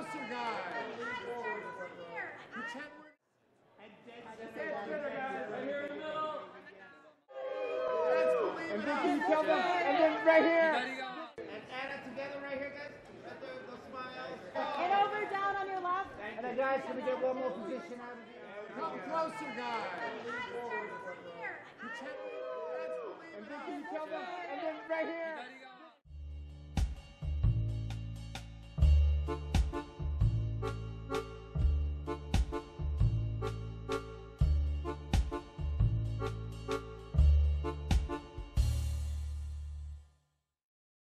closer, guys. Pretend we're... Right here in the middle. Let's believe And it then up. can you tell them? And then right here. And Anna, together right here, guys. The smiles. And over, down on your left. And then guys, can we get one more position out of here? Come closer, guys. Pretend... Let's believe And it then up. can you tell them? And then right here.